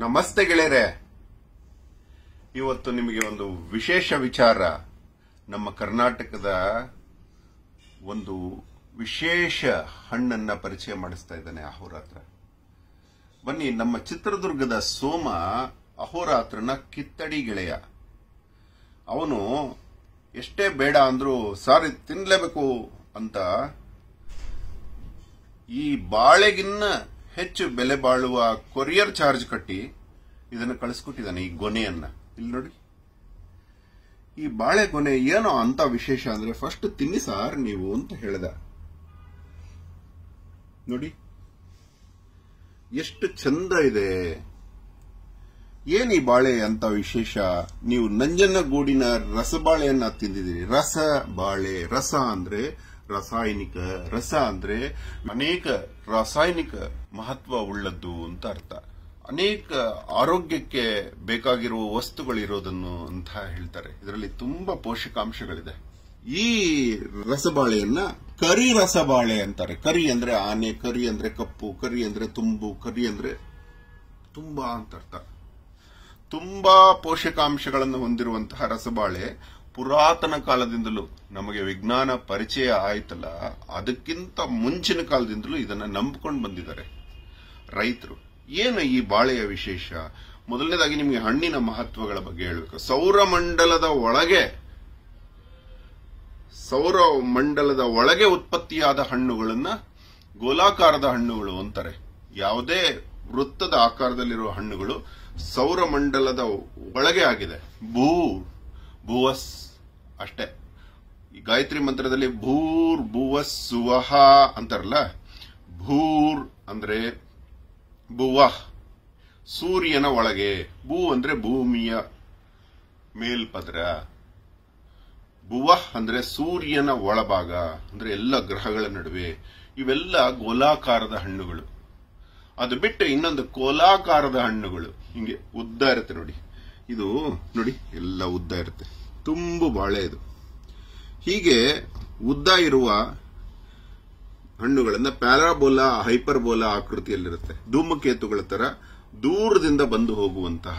ನಮಸ್ತೆ ಗೆಳೆಯರೆ. ಇವತ್ತು ನಿಮಗೆ ಒಂದು ವಿಶೇಷ ವಿಚಾರ, ನಮ್ಮ ಕರ್ನಾಟಕದ ಒಂದು ವಿಶೇಷ ಹಣ್ಣನ್ನ ಪರಿಚಯ ಮಾಡಿಸ್ತಾ ಇದ್ದಾನೆ ಅಹೋರಾತ್ರ. ಬನ್ನಿ, ನಮ್ಮ ಚಿತ್ರದುರ್ಗದ ಸೋಮ ಅಹೋರಾತ್ರನ ಕಿತ್ತಡಿ ಗೆಳೆಯ. ಅವನು ಎಷ್ಟೇ ಬೇಡ ಅಂದ್ರೂ ಸಾರಿ ತಿನ್ಲೇಬೇಕು ಅಂತ ಈ ಬಾಳೆಗಿನ್ನ ಹೆಚ್ಚು ಬೆಲೆ ಬಾಳುವ ಕೊರಿಯರ್ ಚಾರ್ಜ್ ಕಟ್ಟಿ ಇದನ್ನು ಕಳಿಸ್ಕೊಟ್ಟಿದ್ದಾನೆ. ಈ ಗೊನೆಯನ್ನ ಇಲ್ಲಿ ನೋಡಿ. ಈ ಬಾಳೆ ಗೊನೆ ಏನೋ ಅಂತ ವಿಶೇಷ ಅಂದ್ರೆ, ಫಸ್ಟ್ ತಿನ್ನಿ ಸಾರ್ ನೀವು ಅಂತ ಹೇಳ್ದ. ನೋಡಿ ಎಷ್ಟು ಚಂದ ಇದೆ. ಏನ್ ಈ ಬಾಳೆ ಅಂತ ವಿಶೇಷ? ನೀವು ನಂಜನಗೂಡಿನ ರಸಬಾಳೆಯನ್ನ ತಿಂದಿದ್ದೀರಿ. ರಸ ಬಾಳೆ, ರಸ ಅಂದ್ರೆ ರಾಸಾಯನಿಕ, ರಸ ಅಂದ್ರೆ ಅನೇಕ ರಾಸಾಯನಿಕ ಮಹತ್ವ ಉಳ್ಳದ್ದು ಅಂತ ಅರ್ಥ. ಅನೇಕ ಆರೋಗ್ಯಕ್ಕೆ ಬೇಕಾಗಿರುವ ವಸ್ತುಗಳಿರೋದನ್ನು ಅಂತ ಹೇಳ್ತಾರೆ. ಇದರಲ್ಲಿ ತುಂಬಾ ಪೋಷಕಾಂಶಗಳಿದೆ. ಈ ರಸಬಾಳೆಯನ್ನ ಕರಿ ರಸಬಾಳೆ ಅಂತಾರೆ. ಕರಿ ಅಂದ್ರೆ ಆನೆ, ಕರಿ ಅಂದ್ರೆ ಕಪ್ಪು, ಕರಿ ಅಂದ್ರೆ ತುಂಬು, ಕರಿ ಅಂದ್ರೆ ತುಂಬಾ ಅಂತ ಅರ್ಥ. ತುಂಬಾ ಪೋಷಕಾಂಶಗಳನ್ನು ಹೊಂದಿರುವಂತಹ ರಸಬಾಳೆ ಪುರಾತನ ಕಾಲದಿಂದಲೂ, ನಮಗೆ ವಿಜ್ಞಾನ ಪರಿಚಯ ಆಯ್ತಲ್ಲ ಅದಕ್ಕಿಂತ ಮುಂಚಿನ ಕಾಲದಿಂದಲೂ ಇದನ್ನ ನಂಬಿಕೊಂಡು ಬಂದಿದ್ದಾರೆ ರೈತರು. ಏನು ಈ ಬಾಳೆಯ ವಿಶೇಷ? ಮೊದಲನೇದಾಗಿ ನಿಮಗೆ ಹಣ್ಣಿನ ಮಹತ್ವಗಳ ಬಗ್ಗೆ ಹೇಳಬೇಕು. ಸೌರಮಂಡಲದ ಒಳಗೆ ಉತ್ಪತ್ತಿಯಾದ ಹಣ್ಣುಗಳನ್ನ ಗೋಲಾಕಾರದ ಹಣ್ಣುಗಳು ಅಂತಾರೆ. ಯಾವುದೇ ವೃತ್ತದ ಆಕಾರದಲ್ಲಿರುವ ಹಣ್ಣುಗಳು ಸೌರಮಂಡಲದ ಒಳಗೆ ಆಗಿದೆ. ಭೂವಸ್ ಅಷ್ಟೇ. ಈ ಗಾಯತ್ರಿ ಮಂತ್ರದಲ್ಲಿ ಭೂರ್ ಭುವಸ್ ಸುವಹ ಅಂತಾರಲ್ಲ, ಭೂರ್ ಅಂದ್ರೆ ಭುವಃ ಸೂರ್ಯನ ಒಳಗೆ, ಭೂ ಅಂದ್ರೆ ಭೂಮಿಯ ಮೇಲ್ಪದರ, ಭುವಃ ಅಂದ್ರೆ ಸೂರ್ಯನ ಒಳಭಾಗ ಅಂದ್ರೆ ಎಲ್ಲ ಗ್ರಹಗಳ ನಡುವೆ. ಇವೆಲ್ಲ ಗೋಲಾಕಾರದ ಹಣ್ಣುಗಳು. ಅದು ಬಿಟ್ಟು ಇನ್ನೊಂದು ಕೋಲಾಕಾರದ ಹಣ್ಣುಗಳು, ಹಿಂಗೆ ಉದ್ದ ಇರುತ್ತೆ ನೋಡಿ. ಇದು ನೋಡಿ ಎಲ್ಲ ಉದ್ದ ಇರುತ್ತೆ, ತುಂಬು ಬಾಳೆ ಇದು. ಹೀಗೆ ಉದ್ದ ಇರುವ ಹಣ್ಣುಗಳನ್ನ ಪ್ಯಾರಾಬೋಲಾ, ಹೈಪರ್ಬೋಲಾ ಆಕೃತಿಯಲ್ಲಿರುತ್ತೆ. ಧೂಮಕೇತುಗಳ ತರ ದೂರದಿಂದ ಬಂದು ಹೋಗುವಂತಹ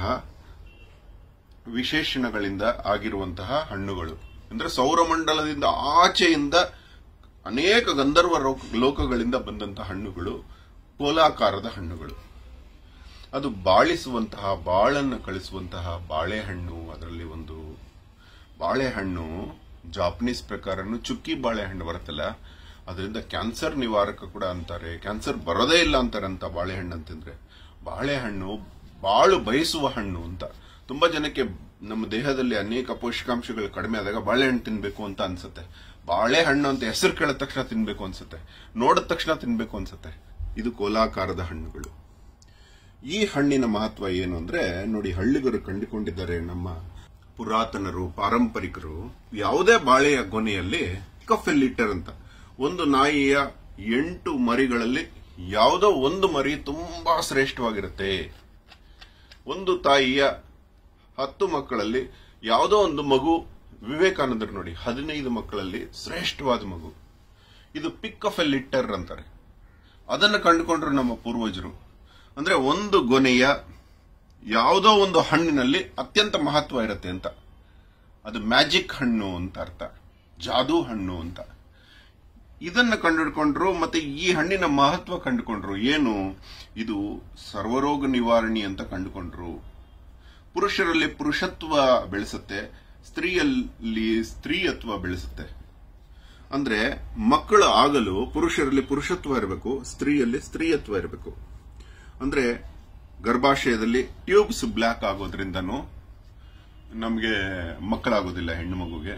ವಿಶೇಷಣಗಳಿಂದ ಆಗಿರುವಂತಹ ಹಣ್ಣುಗಳು. ಅಂದ್ರೆ ಸೌರಮಂಡಲದಿಂದ ಆಚೆಯಿಂದ ಅನೇಕ ಗಂಧರ್ವ ಲೋಕಗಳಿಂದ ಬಂದಂತಹ ಹಣ್ಣುಗಳು ಗೋಲಾಕಾರದ ಹಣ್ಣುಗಳು. ಅದು ಬಾಳಿಸುವಂತಹ, ಬಾಳನ್ನು ಕಳಿಸುವಂತಹ ಬಾಳೆಹಣ್ಣು. ಅದರಲ್ಲಿ ಒಂದು ಬಾಳೆಹಣ್ಣು ಜಾಪನೀಸ್ ಪ್ರಕಾರನು ಚುಕ್ಕಿ ಬಾಳೆಹಣ್ಣು ಬರುತ್ತಲ್ಲ, ಅದರಿಂದ ಕ್ಯಾನ್ಸರ್ ನಿವಾರಕ ಕೂಡ ಅಂತಾರೆ. ಕ್ಯಾನ್ಸರ್ ಬರೋದೇ ಇಲ್ಲ ಅಂತಾರಂತ ಬಾಳೆಹಣ್ಣು ಅಂತಂದ್ರೆ. ಬಾಳೆಹಣ್ಣು ಬಾಳು ಬಯಸುವ ಹಣ್ಣು ಅಂತ. ತುಂಬಾ ಜನಕ್ಕೆ ನಮ್ಮ ದೇಹದಲ್ಲಿ ಅನೇಕ ಪೋಷಕಾಂಶಗಳು ಕಡಿಮೆ ಆದಾಗ ಬಾಳೆಹಣ್ಣು ತಿನ್ಬೇಕು ಅಂತ ಅನ್ಸುತ್ತೆ. ಬಾಳೆಹಣ್ಣು ಅಂತ ಹೆಸರು ಕೇಳಿದ ತಕ್ಷಣ ತಿನ್ಬೇಕು ಅನ್ಸುತ್ತೆ, ನೋಡಿದ ತಕ್ಷಣ ತಿನ್ಬೇಕು ಅನ್ಸುತ್ತೆ. ಇದು ಕೋಲಾಕಾರದ ಹಣ್ಣುಗಳು. ಈ ಹಣ್ಣಿನ ಮಹತ್ವ ಏನು ಅಂದ್ರೆ ನೋಡಿ, ಹಳ್ಳಿಗರು ಕಂಡುಕೊಂಡಿದ್ದಾರೆ, ನಮ್ಮ ಪುರಾತನರು, ಪಾರಂಪರಿಕರು. ಯಾವುದೇ ಬಾಳೆಯ ಗೊನೆಯಲ್ಲಿ ಕಫೆಲಿಟರ್ ಅಂತ, ಒಂದು ನಾಯಿಯ 8 ಮರಿಗಳಲ್ಲಿ ಯಾವುದೋ ಒಂದು ಮರಿ ತುಂಬಾ ಶ್ರೇಷ್ಠವಾಗಿರುತ್ತೆ. ಒಂದು ತಾಯಿಯ 10 ಮಕ್ಕಳಲ್ಲಿ ಯಾವುದೋ ಒಂದು ಮಗು, ವಿವೇಕಾನಂದರು ನೋಡಿ 15 ಮಕ್ಕಳಲ್ಲಿ ಶ್ರೇಷ್ಠವಾದ ಮಗು. ಇದು ಪಿಕ್ ಆಫ್ ಎ ಲಿಟರ್ ಅಂತಾರೆ. ಅದನ್ನು ಕಂಡುಕೊಂಡ್ರು ನಮ್ಮ ಪೂರ್ವಜರು. ಅಂದ್ರೆ ಒಂದು ಗೊನೆಯ ಯಾವುದೋ ಒಂದು ಹಣ್ಣಿನಲ್ಲಿ ಅತ್ಯಂತ ಮಹತ್ವ ಇರುತ್ತೆ ಅಂತ. ಅದು ಮ್ಯಾಜಿಕ್ ಹಣ್ಣು ಅಂತ ಅರ್ಥ, ಜಾದೂ ಹಣ್ಣು ಅಂತ. ಇದನ್ನ ಕಂಡುಕೊಂಡ್ರು. ಮತ್ತೆ ಈ ಹಣ್ಣಿನ ಮಹತ್ವ ಕಂಡುಕೊಂಡ್ರು. ಏನು? ಇದು ಸರ್ವರೋಗ ನಿವಾರಣಿ ಅಂತ ಕಂಡುಕೊಂಡ್ರು. ಪುರುಷರಲ್ಲಿ ಪುರುಷತ್ವ ಬೆಳೆಸುತ್ತೆ, ಸ್ತ್ರೀಯಲ್ಲಿ ಸ್ತ್ರೀಯತ್ವ ಬೆಳೆಸುತ್ತೆ. ಅಂದ್ರೆ ಮಕ್ಕಳು ಆಗಲು ಪುರುಷರಲ್ಲಿ ಪುರುಷತ್ವ ಇರಬೇಕು, ಸ್ತ್ರೀಯಲ್ಲಿ ಸ್ತ್ರೀಯತ್ವ ಇರಬೇಕು. ಅಂದ್ರೆ ಗರ್ಭಾಶಯದಲ್ಲಿ ಟ್ಯೂಬ್ಸ್ ಬ್ಲಾಕ್ ಆಗೋದ್ರಿಂದನೂ ನಮಗೆ ಮಕ್ಕಳಾಗೋದಿಲ್ಲ. ಹೆಣ್ಣು ಮಗುಗೆ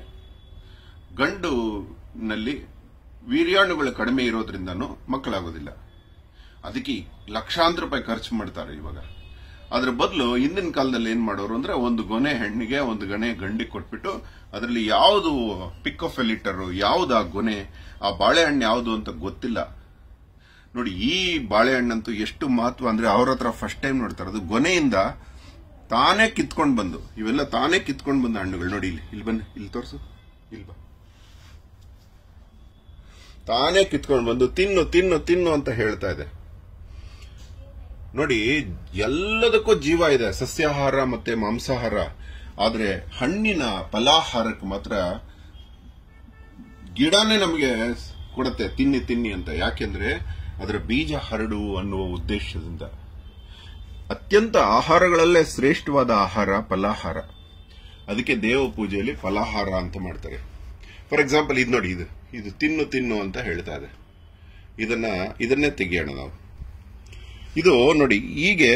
ಗಂಡುನಲ್ಲಿ ವೀರ್ಯಾಣುಗಳು ಕಡಿಮೆ ಇರೋದ್ರಿಂದನೂ ಮಕ್ಕಳಾಗೋದಿಲ್ಲ. ಅದಕ್ಕೆ ಲಕ್ಷಾಂತರ ರೂಪಾಯಿ ಖರ್ಚು ಮಾಡ್ತಾರೆ ಇವಾಗ. ಅದ್ರ ಬದಲು ಹಿಂದಿನ ಕಾಲದಲ್ಲಿ ಏನ್ ಮಾಡೋರು ಅಂದ್ರೆ, ಒಂದು ಗೊನೆ ಹೆಣ್ಣಿಗೆ, ಒಂದು ಗೊನೆ ಗಂಡಿಗೆ ಕೊಟ್ಬಿಟ್ಟು ಅದರಲ್ಲಿ ಯಾವುದು ಪಿಕ್ ಆಫ್ ಎ ಲಿಟರ್, ಯಾವ್ದು ಆ ಗೊನೆ, ಆ ಬಾಳೆಹಣ್ಣು ಯಾವುದು ಅಂತ ಗೊತ್ತಿಲ್ಲ. ನೋಡಿ, ಈ ಬಾಳೆಹಣ್ಣಂತೂ ಎಷ್ಟು ಮಹತ್ವ ಅಂದ್ರೆ, ಅವ್ರ ಹತ್ರ ಫಸ್ಟ್ ಟೈಮ್ ನೋಡ್ತಾರೆ. ಅದು ಗೊನೆಯಿಂದ ತಾನೇ ಕಿತ್ಕೊಂಡು ಬಂದು, ಇವೆಲ್ಲ ತಾನೇ ಕಿತ್ಕೊಂಡು ಬಂದ ಹಣ್ಣುಗಳು. ನೋಡಿ ಇಲ್ಲಿ ಬನ್ನಿ, ಇಲ್ಲಿ ತೋರಿಸು, ಇಲ್ಲಿ ಬಾ. ತಾನೇ ಕಿತ್ಕೊಂಡು ಬಂದು ತಿನ್ನು ತಿನ್ನು ತಿನ್ನು ಅಂತ ಹೇಳ್ತಾ ಇದೆ. ನೋಡಿ, ಎಲ್ಲದಕ್ಕೂ ಜೀವ ಇದೆ, ಸಸ್ಯಾಹಾರ ಮತ್ತೆ ಮಾಂಸಾಹಾರ. ಆದ್ರೆ ಹಣ್ಣಿನ ಫಲಾಹಾರಕ್ಕೆ ಮಾತ್ರ ಗಿಡನೇ ನಮಗೆ ಕೊಡುತ್ತೆ, ತಿನ್ನಿ ತಿನ್ನಿ ಅಂತ. ಯಾಕೆಂದ್ರೆ ಅದರ ಬೀಜ ಹರಡು ಅನ್ನುವ ಉದ್ದೇಶದಿಂದ. ಅತ್ಯಂತ ಆಹಾರಗಳಲ್ಲೇ ಶ್ರೇಷ್ಠವಾದ ಆಹಾರ ಫಲಾಹಾರ. ಅದಕ್ಕೆ ದೇವ ಪೂಜೆಯಲ್ಲಿ ಫಲಾಹಾರ ಅಂತ ಮಾಡ್ತಾರೆ. ಫಾರ್ ಎಕ್ಸಾಂಪಲ್ ಇದು ನೋಡಿ, ಇದು ತಿನ್ನು ತಿನ್ನು ಅಂತ ಹೇಳ್ತಾ ಇದೆ. ಇದನ್ನೇ ತೆಗಿಯೋಣ ನಾವು. ಇದು ನೋಡಿ, ಹೀಗೆ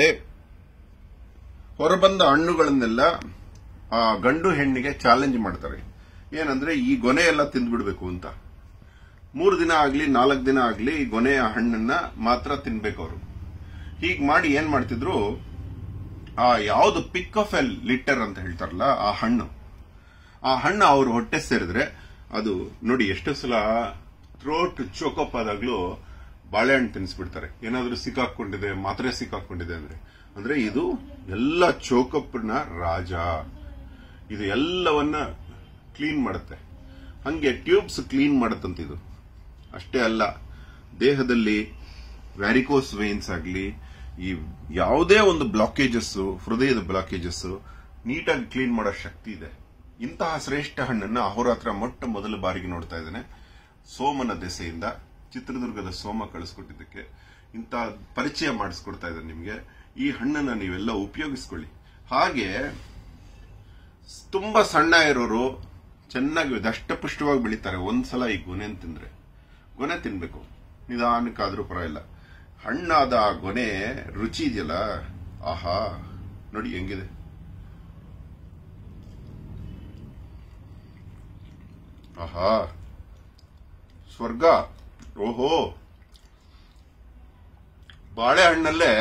ಹೊರಬಂದ ಹಣ್ಣುಗಳನ್ನೆಲ್ಲ ಆ ಗಂಡು ಹೆಣ್ಣಿಗೆ ಚಾಲೆಂಜ್ ಮಾಡ್ತಾರೆ. ಏನಂದ್ರೆ ಈ ಗೊನೆ ಎಲ್ಲ ತಿಂದ್ಬಿಡ್ಬೇಕು ಅಂತ. 3 ದಿನ ಆಗ್ಲಿ 4 ದಿನ ಆಗ್ಲಿ ಈ ಗೊನೆಯ ಹಣ್ಣನ್ನ ಮಾತ್ರ ತಿನ್ಬೇಕು ಅವರು. ಹೀಗ್ ಮಾಡಿ ಏನ್ ಮಾಡ್ತಿದ್ರು, ಆ ಯಾವ್ದು ಪಿಕ್ ಆಫ್ ಎ ಲಿಟರ್ ಅಂತ ಹೇಳ್ತಾರಲ್ಲ, ಆ ಹಣ್ಣು ಅವ್ರ ಹೊಟ್ಟೆ ಸೇರಿದ್ರೆ ಅದು ನೋಡಿ ಎಷ್ಟು ಸಲ ಥ್ರೋಟ್ ಚೋಕಪ್ ಆದಾಗ್ಲೂ ಬಾಳೆಹಣ್ಣು ತಿನ್ನಿಸ್ಬಿಡ್ತಾರೆ. ಏನಾದ್ರೂ ಸಿಕ್ಕಾಕೊಂಡಿದೆ, ಮಾತ್ರೆ ಸಿಕ್ಕಾಕೊಂಡಿದೆ ಅಂದ್ರೆ ಇದು ಎಲ್ಲ ಚೋಕಪ್ನ ರಾಜ. ಇದು ಎಲ್ಲವನ್ನ ಕ್ಲೀನ್ ಮಾಡುತ್ತೆ. ಹಂಗೆ ಟ್ಯೂಬ್ಸ್ ಕ್ಲೀನ್ ಮಾಡುತ್ತಂತ ಇದು. ಅಷ್ಟೇ ಅಲ್ಲ, ದೇಹದಲ್ಲಿ ವ್ಯಾರಿಕೋಸ್ ವೇನ್ಸ್ ಆಗಲಿ, ಈ ಯಾವುದೇ ಒಂದು ಬ್ಲಾಕೇಜಸ್, ಹೃದಯದ ಬ್ಲಾಕೇಜಸ್ ನೀಟಾಗಿ ಕ್ಲೀನ್ ಮಾಡೋ ಶಕ್ತಿ ಇದೆ. ಇಂತಹ ಶ್ರೇಷ್ಠ ಹಣ್ಣನ್ನ ಅಹೋರಾತ್ರ ಮೊಟ್ಟ ಮೊದಲ ಬಾರಿಗೆ ನೋಡ್ತಾ ಇದ್ದೇನೆ. ಸೋಮನ ದೆಸೆಯಿಂದ ಚಿತ್ರದುರ್ಗದ ಸೋಮ ಕಳಿಸ್ಕೊಟ್ಟಿದ್ದಕ್ಕೆ ಇಂತಹ ಪರಿಚಯ ಮಾಡಿಸ್ಕೊಡ್ತಾ ಇದ್ದೇನೆ ನಿಮಗೆ. ಈ ಹಣ್ಣನ್ನ ನೀವೆಲ್ಲ ಉಪಯೋಗಿಸ್ಕೊಳ್ಳಿ. ಹಾಗೆ ತುಂಬಾ ಸಣ್ಣ ಇರೋರು ಚೆನ್ನಾಗಿ ದಷ್ಟಪುಷ್ಟವಾಗಿ ಬೆಳೀತಾರೆ. ಒಂದ್ಸಲ ಈ ಗೊನೆ ತಿನ್ಬೇಕು, ನಿಧಾನಕ್ಕಾದ್ರೂ ಪರವಾಗಿಲ್ಲ. ಹಣ್ಣಾದ ಆ ಗೊನೆ ರುಚಿ ಇದೆಯಲ್ಲ, ಆಹಾ, ನೋಡಿ ಹೆಂಗಿದೆ. ಆಹಾ, ಸ್ವರ್ಗ. ಓಹೋ, ಬಾಳೆಹಣ್ಣಲ್ಲೇ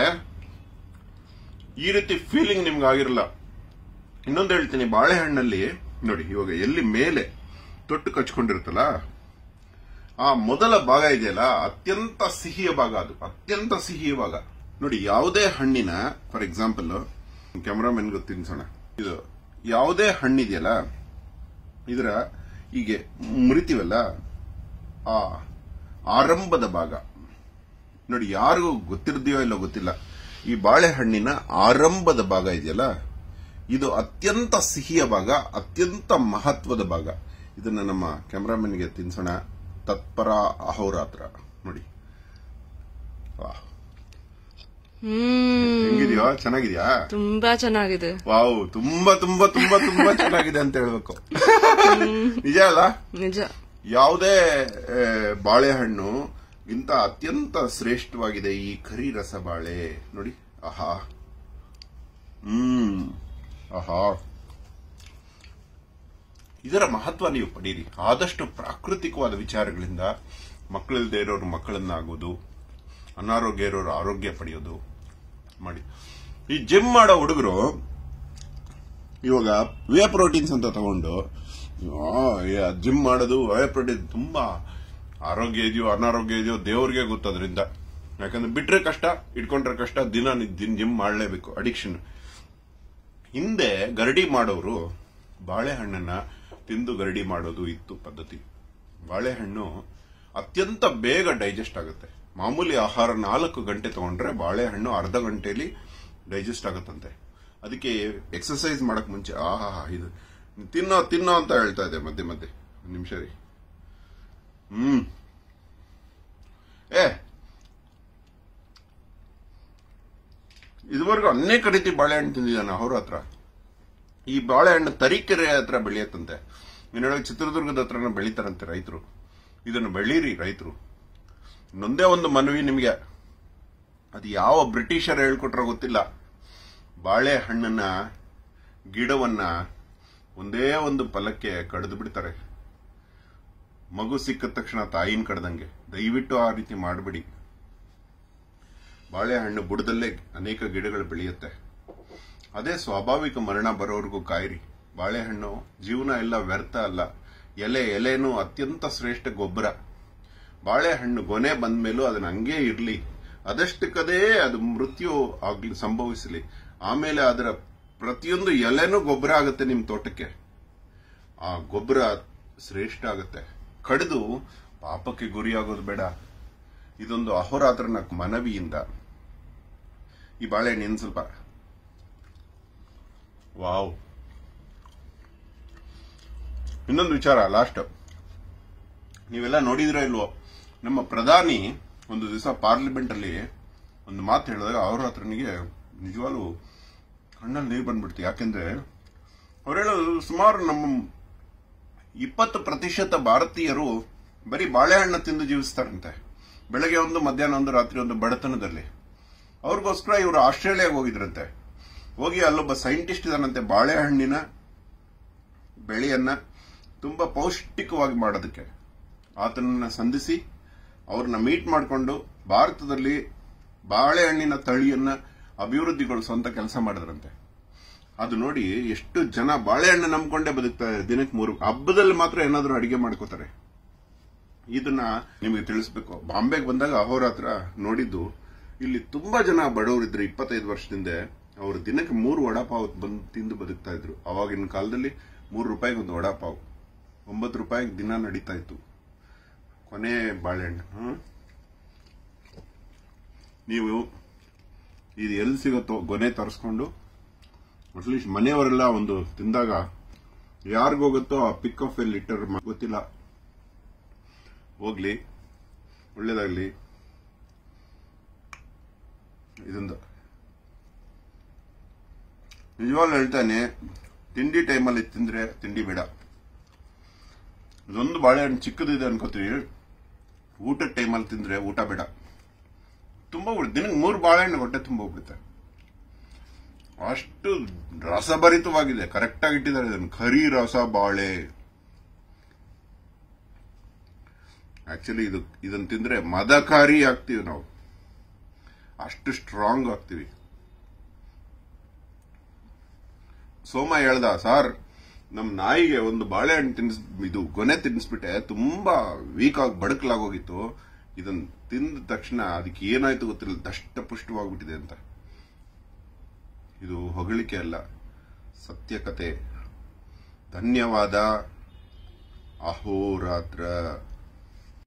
ಈ ರೀತಿ ಫೀಲಿಂಗ್ ನಿಮ್ಗೆ ಆಗಿರಲ್ಲ. ಇನ್ನೊಂದು ಹೇಳ್ತೀನಿ, ಬಾಳೆಹಣ್ಣಲ್ಲಿ ನೋಡಿ, ಇವಾಗ ಎಲ್ಲಿ ಮೇಲೆ ತೊಟ್ಟು ಕಚ್ಕೊಂಡಿರುತ್ತಲ್ಲ, ಆ ಮೊದಲ ಭಾಗ ಇದೆಯಲ್ಲ, ಅತ್ಯಂತ ಸಿಹಿಯ ಭಾಗ. ಅದು ಅತ್ಯಂತ ಸಿಹಿಯ ಭಾಗ. ನೋಡಿ, ಯಾವುದೇ ಹಣ್ಣಿನ, ಫಾರ್ ಎಕ್ಸಾಂಪಲ್ ಕ್ಯಾಮರಾಮನ್ ತಿನ್ಸೋಣ, ಇದು ಯಾವುದೇ ಹಣ್ಣಿದೆಯಲ್ಲ, ಇದರ ಹೀಗೆ ಮುರಿತೀವಲ್ಲ, ಆ ಆರಂಭದ ಭಾಗ ನೋಡಿ, ಯಾರಿಗೂ ಗೊತ್ತಿರ್ದೆಯೋ ಇಲ್ಲೋ ಗೊತ್ತಿಲ್ಲ, ಈ ಬಾಳೆಹಣ್ಣಿನ ಆರಂಭದ ಭಾಗ ಇದೆಯಲ್ಲ, ಇದು ಅತ್ಯಂತ ಸಿಹಿಯ ಭಾಗ, ಅತ್ಯಂತ ಮಹತ್ವದ ಭಾಗ. ಇದನ್ನ ನಮ್ಮ ಕ್ಯಾಮರಾಮನ್ಗೆ ತಿನ್ಸೋಣ. ತತ್ಪರ ಅಹೋರಾತ್ರ. ನೋಡಿ, ಹೆಂಗಿದೆಯೋ? ಚೆನ್ನಾಗಿದ್ಯಾ? ತುಂಬಾ ಚೆನ್ನಾಗಿದೆ. ವಾವ್, ತುಂಬಾ ತುಂಬಾ ತುಂಬಾ ತುಂಬಾ ಚೆನ್ನಾಗಿದೆ ಅಂತ ಹೇಳ್ಬೇಕು. ನಿಜ ಅಲ್ಲ? ನಿಜ. ಯಾವುದೇ ಬಾಳೆಹಣ್ಣು ಇಂತ ಅತ್ಯಂತ ಶ್ರೇಷ್ಠವಾಗಿದೆ ಈ ಕರಿ ರಸ ಬಾಳೆ. ನೋಡಿ, ಆಹಾ, ಆಹಾ. ಇದರ ಮಹತ್ವ ನೀವು ಪಡೀರಿ. ಆದಷ್ಟು ಪ್ರಾಕೃತಿಕವಾದ ವಿಚಾರಗಳಿಂದ ಮಕ್ಕಳಿಲ್ಲದೆ ಇರೋರು ಮಕ್ಕಳನ್ನಾಗೋದು, ಅನಾರೋಗ್ಯ ಇರೋರು ಆರೋಗ್ಯ ಪಡೆಯೋದು ಮಾಡಿ. ಈ ಜಿಮ್ ಮಾಡೋ ಹುಡುಗರು ಇವಾಗ ವೇ ಪ್ರೋಟೀನ್ಸ್ ಅಂತ ತಗೊಂಡು ಜಿಮ್ ಮಾಡೋದು, ವೇ ಪ್ರೋಟೀನ್ ತುಂಬಾ ಆರೋಗ್ಯ ಇದೆಯೋ ಅನಾರೋಗ್ಯ ಇದೆಯೋ ದೇವ್ರಿಗೆ ಗೊತ್ತದ್ರಿಂದ. ಯಾಕಂದ್ರೆ ಬಿಟ್ರೆ ಕಷ್ಟ, ಇಟ್ಕೊಂಡ್ರೆ ಕಷ್ಟ, ದಿನ ಜಿಮ್ ಮಾಡಲೇಬೇಕು, ಅಡಿಕ್ಷನ್. ಹಿಂದೆ ಗರಡಿ ಮಾಡೋರು ಬಾಳೆಹಣ್ಣನ್ನ ತಿಂದು ಗರಡಿ ಮಾಡೋದು ಇತ್ತು ಪದ್ಧತಿ. ಬಾಳೆಹಣ್ಣು ಅತ್ಯಂತ ಬೇಗ ಡೈಜೆಸ್ಟ್ ಆಗುತ್ತೆ. ಮಾಮೂಲಿ ಆಹಾರ 4 ಗಂಟೆ ತಗೊಂಡ್ರೆ ಬಾಳೆಹಣ್ಣು ಅರ್ಧ ಗಂಟೆಯಲ್ಲಿ ಡೈಜೆಸ್ಟ್ ಆಗುತ್ತಂತೆ. ಅದಕ್ಕೆ ಎಕ್ಸರ್ಸೈಸ್ ಮಾಡಕ್ ಮುಂಚೆ ಆಹಾ, ಇದು ತಿನ್ನೋ ಅಂತ ಹೇಳ್ತಾ ಇದೆ ಮಧ್ಯೆ ಮಧ್ಯೆ. ಒಂದು ನಿಮಿಷ ರೀ. ಇದುವರೆಗೂ ಅನೇಕ ರೀತಿ ಬಾಳೆಹಣ್ಣು ತಿಂದಿದ್ದಾನೆ ಅವ್ರ ಹತ್ರ. ಈ ಬಾಳೆಹಣ್ಣು ತರೀಕೆರೆ ಹತ್ರ ಬೆಳೆಯತ್ತಂತೆ. ಇನ್ನೊಳಗೆ ಚಿತ್ರದುರ್ಗದ ಹತ್ರನ ಬೆಳೀತಾರಂತೆ ರೈತರು. ಇದನ್ನು ಬೆಳೀರಿ ರೈತರು. ಇನ್ನೊಂದೇ ಒಂದು ಮನವಿ ನಿಮಗೆ, ಅದು ಯಾವ ಬ್ರಿಟಿಷರ್ ಹೇಳ್ಕೊಟ್ರ ಗೊತ್ತಿಲ್ಲ, ಬಾಳೆಹಣ್ಣನ್ನ ಗಿಡವನ್ನ ಒಂದೇ ಒಂದು ಫಲಕ್ಕೆ ಕಡಿದು ಬಿಡ್ತಾರೆ. ಮಗು ಸಿಕ್ಕ ತಕ್ಷಣ ತಾಯಿನ ಕಡ್ದಂಗೆ. ದಯವಿಟ್ಟು ಆ ರೀತಿ ಮಾಡಬೇಡಿ. ಬಾಳೆಹಣ್ಣು ಬುಡದಲ್ಲೇ ಅನೇಕ ಗಿಡಗಳು ಬೆಳೆಯುತ್ತೆ. ಅದೇ ಸ್ವಾಭಾವಿಕ ಮರಣ ಬರೋವರೆಗೂ ಕಾಯಿರಿ. ಬಾಳೆಹಣ್ಣು ಜೀವನ ಎಲ್ಲ ವ್ಯರ್ಥ ಅಲ್ಲ. ಎಲೆನೂ ಅತ್ಯಂತ ಶ್ರೇಷ್ಠ ಗೊಬ್ಬರ. ಬಾಳೆಹಣ್ಣು ಗೊನೆ ಬಂದ ಮೇಲೂ ಅದನ್ನ ಹಂಗೇ ಇರ್ಲಿ, ಅದಷ್ಟಕ್ಕದೇ ಅದು ಮೃತ್ಯು ಆಗ್ಲಿ ಸಂಭವಿಸಲಿ. ಆಮೇಲೆ ಅದರ ಪ್ರತಿಯೊಂದು ಎಲೆನೂ ಗೊಬ್ಬರ ಆಗುತ್ತೆ ನಿಮ್ ತೋಟಕ್ಕೆ. ಆ ಗೊಬ್ಬರ ಶ್ರೇಷ್ಠ ಆಗುತ್ತೆ. ಕಡಿದು ಪಾಪಕ್ಕೆ ಗುರಿಯಾಗೋದು ಬೇಡ. ಇದೊಂದು ಅಹೋರಾತ್ರನ ಮನವಿಯಿಂದ ಈ ಬಾಳೆಹಣ್ಣಿನ ಸ್ವಲ್ಪ ವಾವ್. ಇನ್ನೊಂದು ವಿಚಾರ ಲಾಸ್ಟ್, ನೀವೆಲ್ಲ ನೋಡಿದ್ರೋ ಇಲ್ವೋ, ನಮ್ಮ ಪ್ರಧಾನಿ ಒಂದು ದಿವಸ ಪಾರ್ಲಿಮೆಂಟ್ ಅಲ್ಲಿ ಒಂದು ಮಾತು ಹೇಳಿದಾಗ ಅವ್ರ ಹತ್ರನಿಗೆ ನಿಜವಾಗ್ಲೂ ಕಣ್ಣಲ್ಲಿ ನೀರು ಬಂದ್ಬಿಡ್ತು. ಯಾಕೆಂದ್ರೆ ಅವ್ರು ಹೇಳೋದು ಸುಮಾರು ನಮ್ಮ 20% ಭಾರತೀಯರು ಬರೀ ಬಾಳೆಹಣ್ಣು ತಿಂದು ಜೀವಿಸ್ತಾರಂತೆ. ಬೆಳಗ್ಗೆ ಒಂದು, ಮಧ್ಯಾಹ್ನ ಒಂದು, ರಾತ್ರಿ ಒಂದು, ಬಡತನದಲ್ಲಿ. ಅವ್ರಿಗೋಸ್ಕರ ಇವರು ಆಸ್ಟ್ರೇಲಿಯಾಗೆ ಹೋಗಿದ್ರಂತೆ. ಹೋಗಿ ಅಲ್ಲೊಬ್ಬ ಸೈಂಟಿಸ್ಟ್ ಇದಾನಂತೆ, ಬಾಳೆಹಣ್ಣಿನ ಬೆಳೆಯನ್ನ ತುಂಬಾ ಪೌಷ್ಟಿಕವಾಗಿ ಮಾಡೋದಕ್ಕೆ. ಆತನನ್ನ ಸಂಧಿಸಿ ಅವ್ರನ್ನ ಮೀಟ್ ಮಾಡಿಕೊಂಡು ಭಾರತದಲ್ಲಿ ಬಾಳೆಹಣ್ಣಿನ ತಳಿಯನ್ನ ಅಭಿವೃದ್ಧಿಗೊಳಿಸುವಂತ ಕೆಲಸ ಮಾಡಿದ್ರಂತೆ. ಅದು ನೋಡಿ ಎಷ್ಟು ಜನ ಬಾಳೆಹಣ್ಣು ನಂಬ್ಕೊಂಡೇ ಬದುಕ್ತಾರೆ. ದಿನಕ್ಕೆ 3 ಹಬ್ಬದಲ್ಲಿ ಮಾತ್ರ ಏನಾದ್ರೂ ಅಡಿಗೆ ಮಾಡ್ಕೋತಾರೆ. ಇದನ್ನ ನಿಮಗೆ ತಿಳಿಸ್ಬೇಕು. ಬಾಂಬೆಗೆ ಬಂದಾಗ ಅಹೋರಾತ್ರ ನೋಡಿದ್ದು, ಇಲ್ಲಿ ತುಂಬಾ ಜನ ಬಡವರಿದ್ರು 25 ವರ್ಷದಿಂದ. ಅವರು ದಿನಕ್ಕೆ 3 ವಡಾಪಾವ್ ಬಂದು ತಿಂದು ಬದುಕ್ತಾ ಇದ್ರು. ಅವಾಗಿನ ಕಾಲದಲ್ಲಿ 3 ರೂಪಾಯಿಗೆ ಒಂದು ವಡಾಪಾವ್, 9 ರೂಪಾಯಿಗೆ ದಿನ ನಡೀತಾ ಇತ್ತು. ಕೊನೆ ಬಾಳೆಹಣ್ಣು ನೀವು ಇದು ಎಲ್ಲಿ ಸಿಗುತ್ತೋ ಗೊನೆ ತರಿಸ್ಕೊಂಡು ಅಟ್ಲೀಸ್ಟ್ ಮನೆಯವರೆಲ್ಲ ಒಂದು ತಿಂದಾಗ ಯಾರಿಗೋಗುತ್ತೋ ಆ ಪಿಕ್ ಆಫ್ ಎ ಲಿಟರ್ ಗೊತ್ತಿಲ್ಲ, ಹೋಗ್ಲಿ, ಒಳ್ಳೇದಾಗ್ಲಿ. ಇದೊಂದು ನಿಜವಾಗ್ಲೂ ಹೇಳ್ತಾನೆ, ತಿಂಡಿ ಟೈಮಲ್ಲಿ ತಿಂದ್ರೆ ತಿಂಡಿ ಬೇಡ. ಇದೊಂದು ಬಾಳೆಹಣ್ಣು ಚಿಕ್ಕದಿದೆ ಅನ್ಕೋತೀವಿ, ಊಟದ ಟೈಮಲ್ಲಿ ತಿಂದ್ರೆ ಊಟ ಬೇಡ. ತುಂಬಾ ದಿನಕ್ಕೆ 3 ಬಾಳೆಹಣ್ಣು ಹೊಟ್ಟೆ ತುಂಬ ಹೋಗ್ಬಿಡುತ್ತೆ. ಅಷ್ಟು ರಸಭರಿತವಾಗಿದೆ. ಕರೆಕ್ಟ್ ಆಗಿ ಇಟ್ಟಿದ್ದಾರೆ ಇದನ್ನು. ಕರಿ ರಸ ಬಾಳೆ. ಆಕ್ಚುಲಿ ಇದನ್ನ ತಿಂದ್ರೆ ಮದಕಾರಿ ಆಗ್ತೀವಿ ನಾವು, ಅಷ್ಟು ಸ್ಟ್ರಾಂಗ್ ಆಗ್ತೀವಿ. ಸೋಮ ಹೇಳ್ದ, ಸಾರ್ ನಮ್ ನಾಯಿಗೆ ಒಂದು ಬಾಳೆಹಣ್ಣು ಗೊನೆ ತಿನ್ನಿಸ್ಬಿಟ್ಟೆ, ತುಂಬಾ ವೀಕ್ ಆಗಿ ಬಡಕಲಾಗೋಗಿತ್ತು. ಇದನ್ನ ತಿಂದ ತಕ್ಷಣ ಅದಕ್ಕೆ ಏನಾಯ್ತು ಗೊತ್ತಿಲ್ಲ, ದಷ್ಟಪುಷ್ಟವಾಗ್ಬಿಟ್ಟಿದೆ ಅಂತ. ಇದು ಹೊಗಳಿಕೆ ಅಲ್ಲ, ಸತ್ಯ ಕತೆ. ಧನ್ಯವಾದ. ಅಹೋರಾತ್ರ.